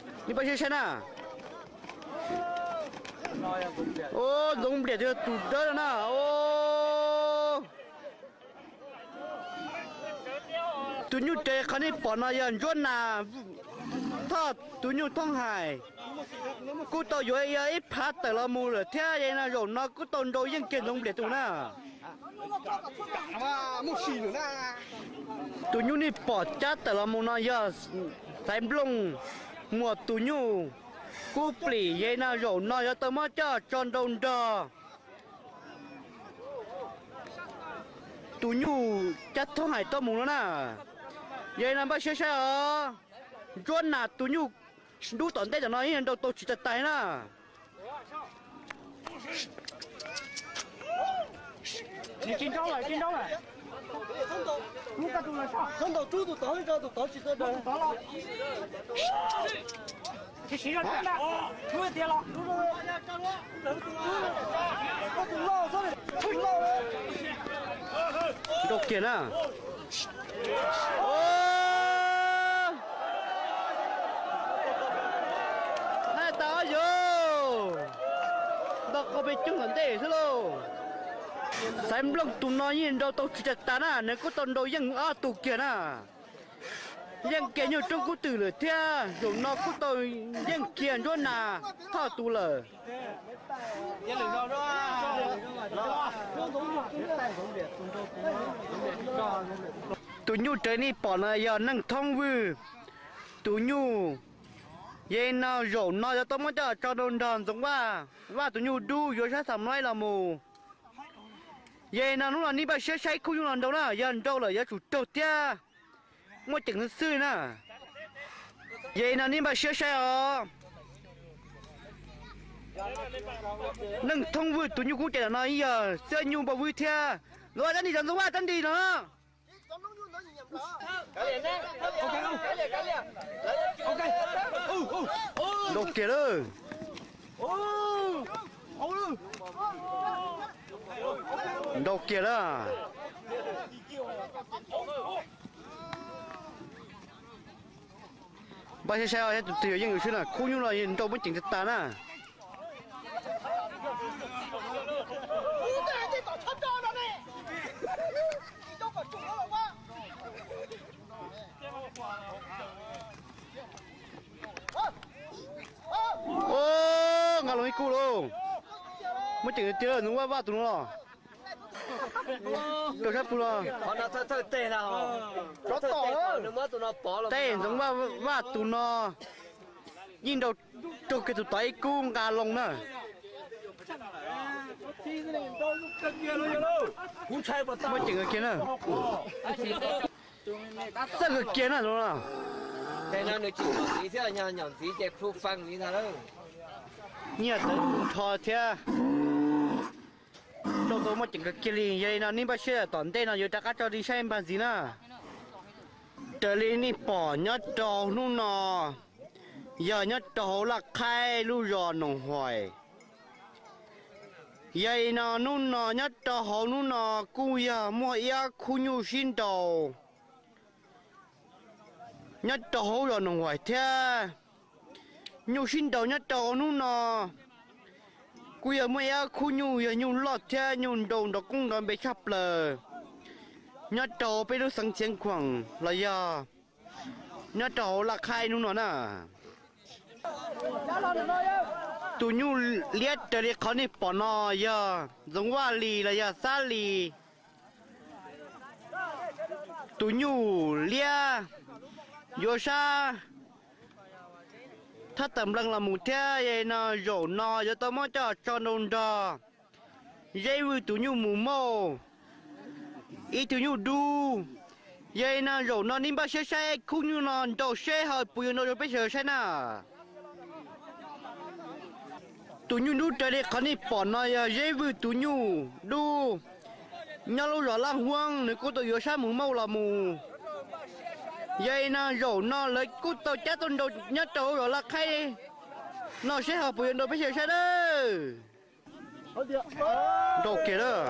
你不是谁呐？哦，弄不了就堵着了呢，哦。tụi nhú chơi khán đi bỏ nó yên rốt nà thọ tụi nhú thông hải cú tàu vô ấy phá tờ là mù rồi thế vậy là rồi nó cú tàu rồi yên kiện nông để tụi na tụi nhú đi bỏ chát tờ là mù nó giờ thấy lông mùa tụi nhú cú plỉ vậy là rồi nó giờ tao mới cho đông đò tụi nhú chát thông hải tao mù nó nà vậy là bác sĩ ở rốn nà tụi nhú đủ tận đây cho nó hiện đâu tôi chỉ tay nè你进招了，进招了。你干住了啥？从头猪都到一个都到起这了。到了。去洗上看看，猪也跌了。猪了。我都老这里，出老了。都见了。哦。那打有。đó có bị chứng vấn đề thế luôn xem lần tụi nó nhìn đâu tao chỉ ta nè nếu có tao đâu dân ở tụi kia nè dân kia nhiều trong cú từ rồi thia rồi nó có tao dân kia rồi nè thọ tụi lờ tụi nhu trời này bỏ là giờ nâng thông vư tụi nhu vậy nào rồi nó cho tôi mới cho đồn đòn giống và tụi nhu đu vô sát sầm nói là mù vậy nào lúc nào đi bà sẽ say không làm đâu nè giờ đâu là giờ chủ trâu tia mua chừng sư nè vậy nào đi bà sẽ say ở nâng thông vui tụi nhu cũng chạy là nói giờ chơi nhu bà vui thia rồi chân đi dần giống chân đi nữa đồ kia đó đồ kia đó bây giờ sao hết từ những người xưa là khu như là hiện đâu mới chỉnh được ta nè ô ngà lối cù luôn mới chỉnh được chưa đúng không ba tụi nó tôi sắp tụi nó nó thôi tệ nào có tỏi nó mới tụi nó bỏ là tệ giống ba tụi nó nhìn đầu trục cái tụi tỏi cung gà lông nữa mới chỉnh được kia nữa sao cái kia nữa đúng không thế nào nó chỉ nghĩ thế là nhon gì chạy phụ phăng như thế đó nhớ tới thò thế đâu có một chừng cái kia liền vậy nào nín bác sĩ tận đây nào giờ ta cho đi xem bàn gì nè trở lên ní bỏ nhát trâu nu nọ giờ nhát trâu là khai lu rò nồng hoài vậy nào nu nọ nhát trâu nu nọ cu ya mua ya khu nhu xin đầu nhát trâu rò nồng hoài thế nhu xin đầu nhát trâu nu nọ cú giờ mới khu nhu giờ nhu lót thế nhu đầu đó cũng đã bị khắp lờ nhớ trâu bị nó sang chiến khoảng là giờ nhớ trâu là khai nu nó nè tụi nhu liệt tới khó đi bỏ nó giờ giống hoa lì là giờ xa lì tụi nhu liệt vô xaถ้าตำลังละมุเทียยัยนะโยนอจะต้องมาจอดนดายัยวิตุญูหมูโมอีตุญูดูยัยนะโยนอนี่บ้าเชื่อใช่คุณยูนอนโดเช่หอยปุยนอไปเชื่อใช่น่ะตุญูดูแต่เด็กคนนี้ปอนนะยัยวิตุญูดูยาลูหล่อล่างห่วงนึกกูตัวอยู่ใช่หมูโมละหมูvậy na rồi nó lấy cút tao chết tôi đâu nhớ trâu rồi là khay nó sẽ học quyền đâu bây giờ sao đó đồ kia đó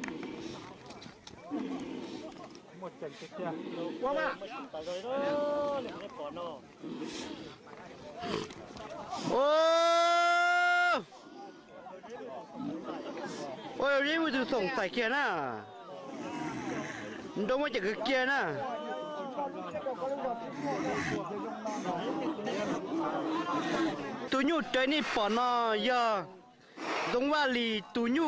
một trận kia quá mà โอ้ยนี่มันจะส่งใส่เกียร์นะต้องมาจากเกียร์นะตัวยูเจนี่ปอนอยาตรงว่าลีตัวยู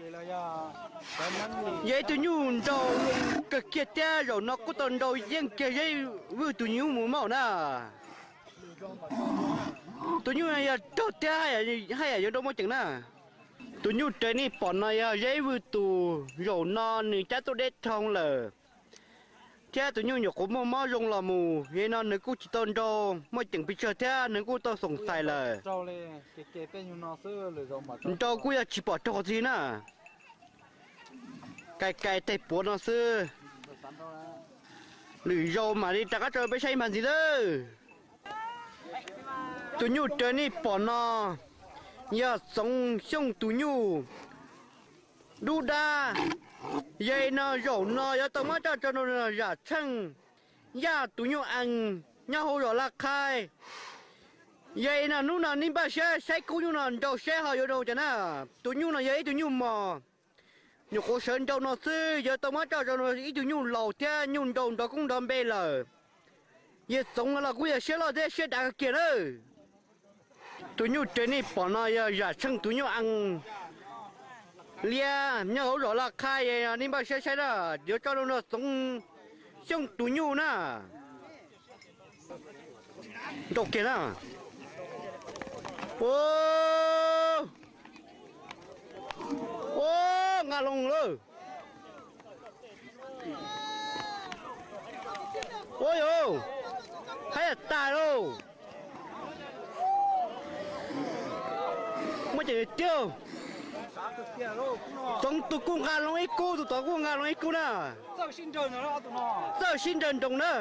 ยัยตัวยูเรากับเกียร์เจ้าเรานกก็ตอนเรายังเกียร์ยัยวิตัวยูหมูเมานะตัวยูเนี่ยเจ้าเจ้าให้ยังต้องมาจากนะตัวยูเจนี่ปอนอยายัยวิตัวเรานอนนี่จ้าตัวเด็ดทองเลยcha tụi nhau nhục cũng mò rong là mù, vậy nên nếu cô chỉ tôn đâu, mới chẳng bị chơi cha nếu cô tao sống sai lời. Trâu lên, cái tên như nó xưa rồi rồi mà. Trâu cô ya chỉ bỏ trâu gì nè, cái tay bùa nó xưa, lười rau mà đi trả cái trâu bị say mà gì đó. Tụi nhau chơi ní bỏ nó, ya sống sống tụi nhau, đu đa. Vậy nó rổ nó ya tao mới cho nó giả chăng ya tụi nhau ăn nhau hồ rồi là khai vậy là lúc nào nín ba xe cú nhau nào đâu xe họ vô đâu chứ na tụi nhau là vậy tụi nhau mò nhiều cô sơn đâu nó xưa giờ tao mới cho nó ít tụi nhau lầu thế nhau đâu đó cũng đâm bê lờ vậy sống là cứ giờ xe lo thế xe đá kia đó tụi nhau trên này bỏ nó ya giả chăng tụi nhau ăn lia nhau rồi là khai vậy nên bao xe đó giờ cho nó sống sống tụi nhau nè đâu kia nè ô ngà lông rồi ôi ô hay là tài đâu mới chỉ tiêu trong tụi con gà lông ấy cô tụi tao con gà lông ấy cô nè Sao xin trời nó tụi nó. sao xin trần trồng nè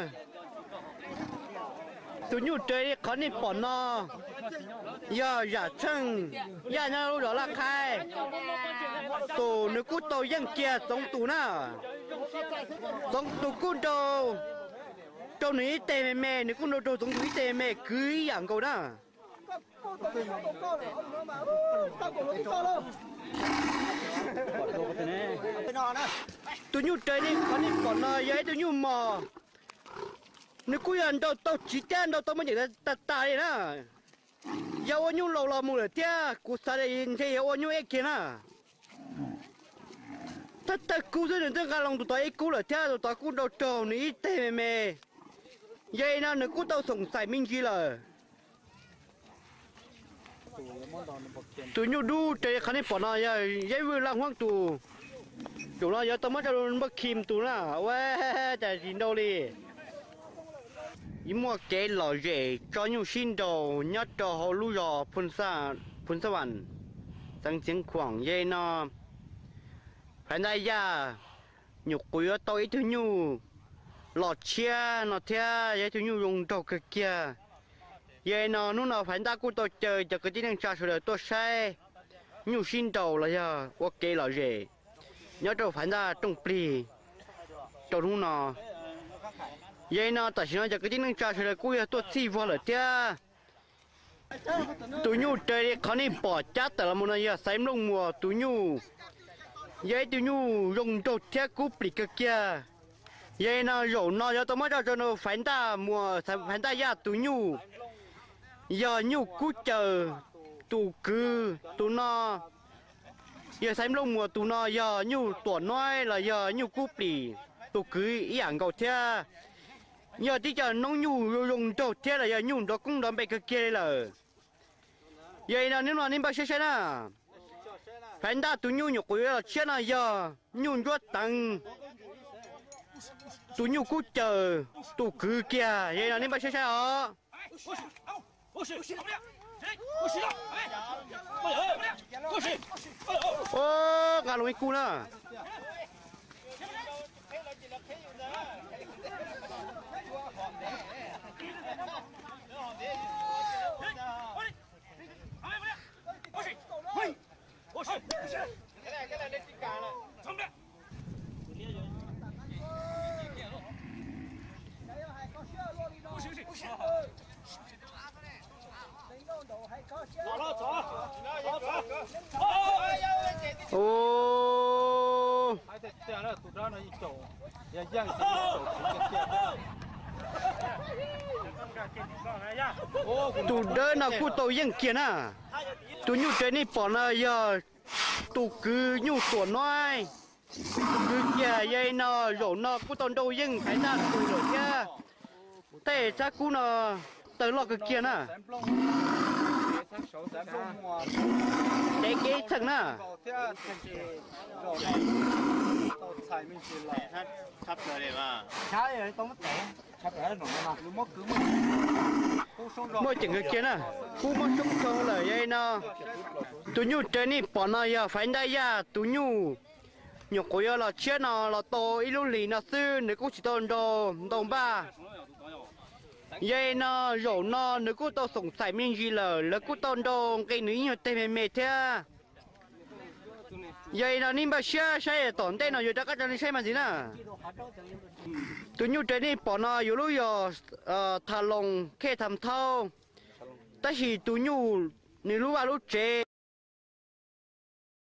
tụi nhủ chơi đi có nên bỏ nó giờ giả chân giờ nhau đó là khai tụi nếu cút tàu dân kia giống tụi nè giống tụi cút đâu đâu này tê mẹ nếu cút đâu giống tụi tê mẹ cưới dạng cầu nè tụi nhủ chơi đi có nên bỏ nó vậy tụi nhủ mò nếu cuối anh đâu tao chỉ tên đâu tao mới nhận ta tài nè giờ anh nhung lâu lâu mua được tia cú sa đây thì anh nhung ek kia nè ta cú rồi nên ta lòng tụi tao ek cú là tia tụi tao cú đâu trâu ní tê mẹ vậy nè nếu cú tao sống sai minh gì là tụi nhung đu chơi khán bỏ nó giờ vậy vừa làm hoang tụ tụi nó giờ tao mới cho nó bắt kim tụi nó喂在人đâu đi mua cái lò rễ cho nhiều xin đồ nhất cho họ lưu rò phun sa vần tăng tiếng khoảng dây nó phải đây ra nhục quý tôi thứ nhu lò chia nó theo dây thứ nhu dùng đầu cái kia dây nó lúc nào phải ta cũng tôi chơi cho cái tiếng trà sữa tôi say nhiều xin đồ là giờ có cái lò rễ nhớ cho phải ta trong pli cho lúc nào vậy nó tại sao cho cái tiếng trà sữa cúi tôi xì vào là tia tụi nhu chơi khó nên bỏ chát tại là một ngày sớm lông mùa tụi nhu vậy tụi nhu dùng đồ theo cú bị cái kia vậy nó rổ nó cho tôi mới cho nó phải ta mùa phải ta ra tụi nhu giờ nhu cú chờ tụi cứ tụi nó giờ sớm lông mùa tụi nó giờ nhu tuổi nói là giờ nhu cú bị tụi cứ ý ảnh cầu theo giờ tí giờ nông nhu dùng đồ thế là giờ nhu đó cũng đón bị cái kia là vậy là nếu mà nên bao xe nè phải ta tụi nhu nhục là xe là giờ nhu rất tăng tụi nhu cứ chờ tụi cứ kia vậy là nên bao xe hả ô ngà lôi cu nè cái này đến tất cả là xong đấy 也养起来手这个 tụ đỡ nào cụ tàu yên kia nè tụ nhu chơi ní bỏ nó giờ tụ cứ nhu tuổi nói cứ kia dây nó rổ nó cụ tàu đâu yên cái nào tụ rồi kia thế chắc cụ nó tới lo cái kia nè để cái thằng nè sắp rồi đấy mà trái rồi tao mất tẻ sắp rồi nó mà lu mất cứ mất mỗi chừng cái kia nè cụ mất chung chung là dây nó tụ nhu chơi ní bỏ nó giờ phải đây ya tụ nhu nhục của giờ là chết nó là to ít lúc lì nó sư nếu cũng chỉ tồn đồ đồng ba dây nó rổ nó nếu cũng tao sủng sải miếng gì là cũng tồn đồ cái nữ nhiều tên mệt thế dây nó nín bao xe xe tổn tên nó giờ các anh xe mà gì nè tụi nhu chơi đi bỏ nóอยู่lúc giờ thà lồng khe thầm thâu ta chỉ tụi nhu nếu lúc vào lúc chơi